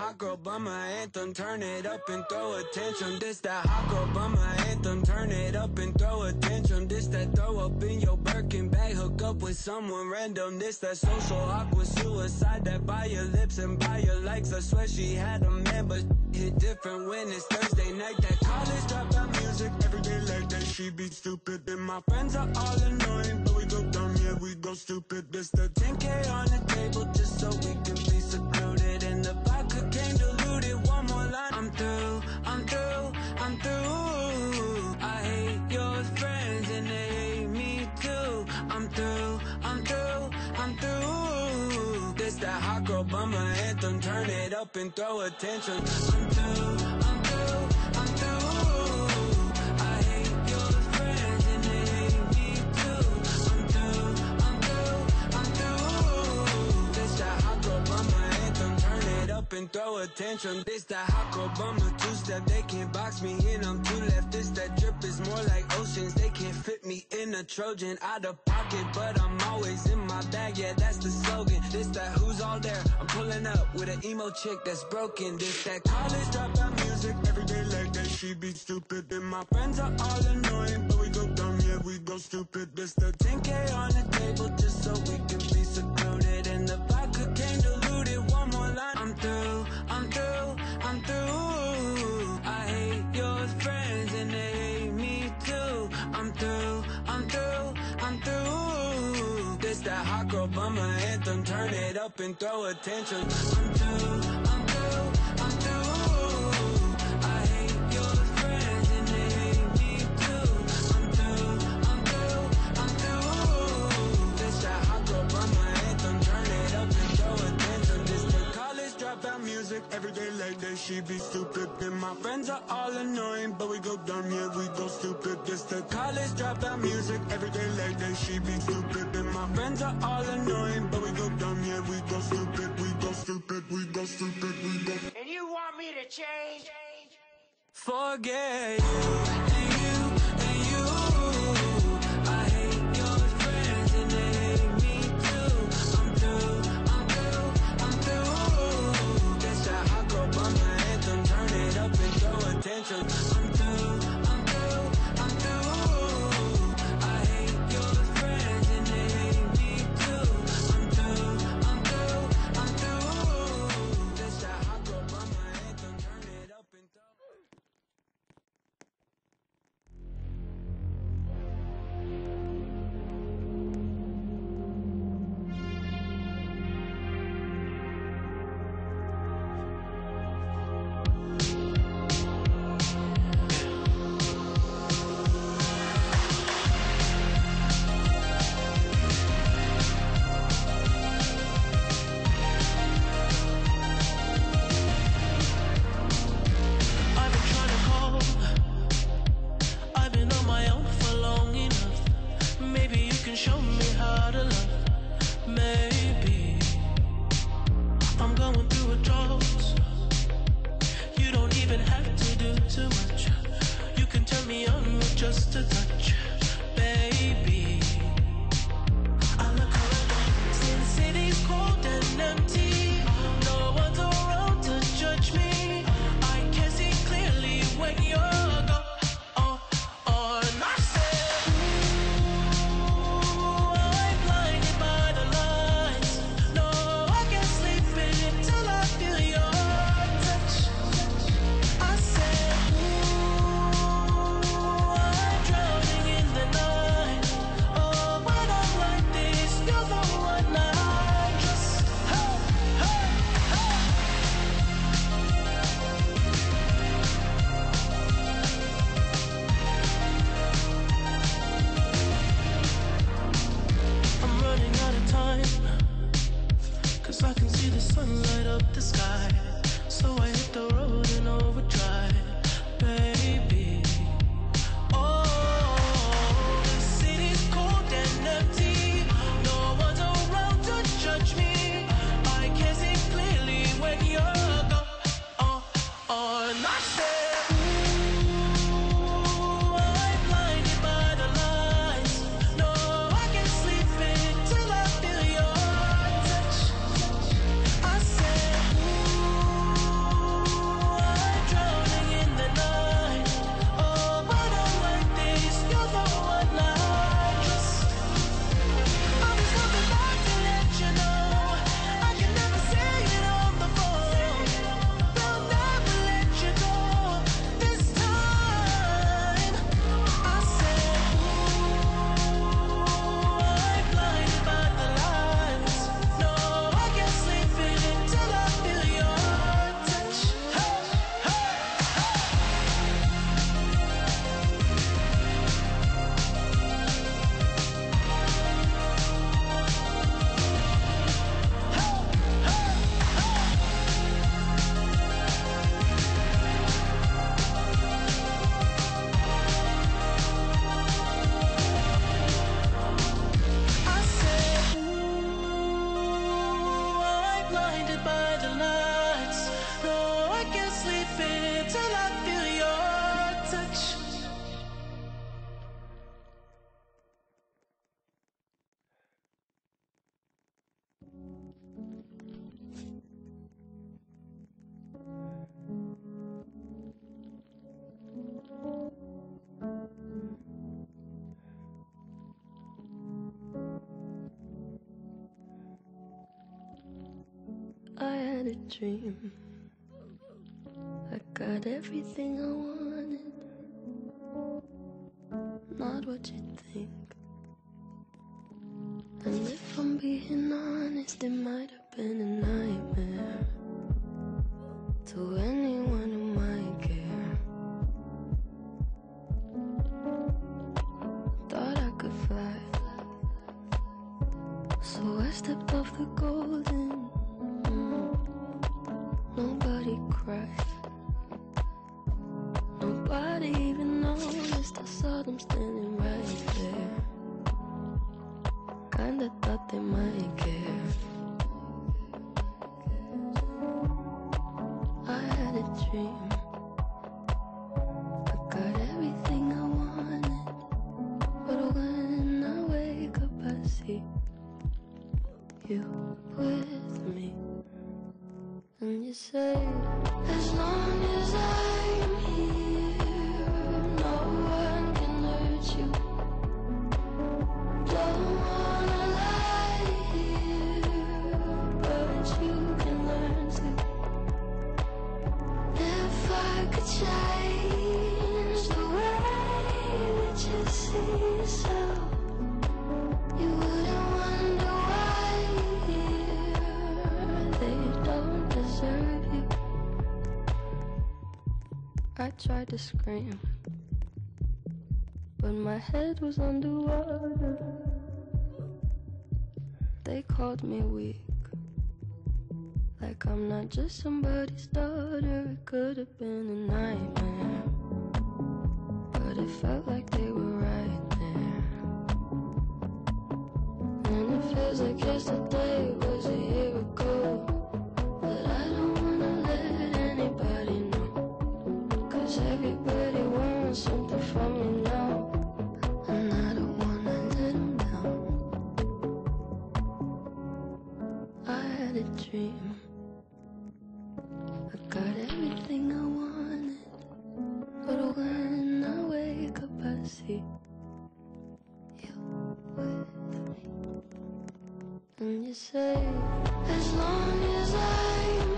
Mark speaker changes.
Speaker 1: hot girl bummer anthem, turn it up and throw attention. This that hot girl bummer anthem, turn it up and throw attention. This that throw up in your Birkin bag, hook up with someone random. This that social awkward suicide, that buy your lips and buy your likes. I swear she had a man, but hit different when it's Thursday night. That college dropout music, everyday like that. She be stupid and my friends are all annoying, but we go dumb, yeah, we go stupid. This the 10K on the table just so we can be secluded, and the vodka came diluted. One more line, I'm through, I'm through, I'm through. I hate your friends and they hate me too. I'm through, I'm through, I'm through. This that hot girl bummer anthem, turn it up and throw attention. I'm through, I'm through, I'm through. I hate your friends and they hate me too. I'm through, I'm through, I'm through. This that hot girl bummer anthem, turn it up and throw attention. This that hot girl bummer two-step, they can't box me in, I'm too left. This that drip is more like oceans, they can't fit me in a Trojan. Out of pocket, but I'm always in my bag, yeah, that's the slogan. This that who's all there, I'm pulling up with an emo chick that's broken. This that college dropout music, everyday like that. She be stupid and my friends are all annoying, but we go dumb, yeah, we go stupid. This the 10K on the table just so we can be secluded, and the vodka came diluted. One more line, I'm through, I'm through, I'm through. I hate your friends and they hate me too. I'm through, I'm through, I'm through. This that hot girl bummer anthem, turn it up and throw attention. I'm through, I'm through, I'm through. I hate your friends and they hate me too. I'm through, I'm through, I'm through. This that hot girl bummer anthem, turn it up and throw attention. This the college dropout music, everyday like that. She be stupid and my friends are all annoying, but we go dumb, yeah, we go stupid. This the college dropout music, everyday like that. She be stupid and my friends are all annoying, but we go dumb, yeah, we go stupid, we go stupid, we go stupid, we go.
Speaker 2: And you want me to change?
Speaker 1: Forget you and you and you. I hate your friends and they hate me too. I'm through, I'm through, I'm through. This that hot girl bummer anthem, turn it up and throw attention. I'm through, I'm through, I'm through. I hate your friends and they hate me too. I'm through, I'm through, I'm through. This that hot girl bummer anthem, turn it up and throw.
Speaker 3: dream. I got everything I wanted, not what you think. And if I'm being honest, it might have been a nightmare to anyone who might care. Thought I could fly, so I stepped off the golden. Nobody cried, nobody even noticed. I saw them standing right there. Kinda thought they might care. I had a dream, I got everything I wanted, but when I wake up I see you with me. And you say, as long as I'm here, no one can hurt you. Don't wanna lie here, but you can learn to. If I could change the way that you see yourself, you wouldn't wonder why they don't deserve you. I tried to scream, but my head was underwater. They called me weak, like I'm not just somebody's daughter. It could have been a nightmare, but it felt like they were right there. And it feels like yesterday was a year ago, but I don't wanna let anybody know, 'cause everybody wants something from me now, and I don't wanna let them down. I had a dream, I got everything I wanted, but when I wake up I see you with me. And you say, as long as I'm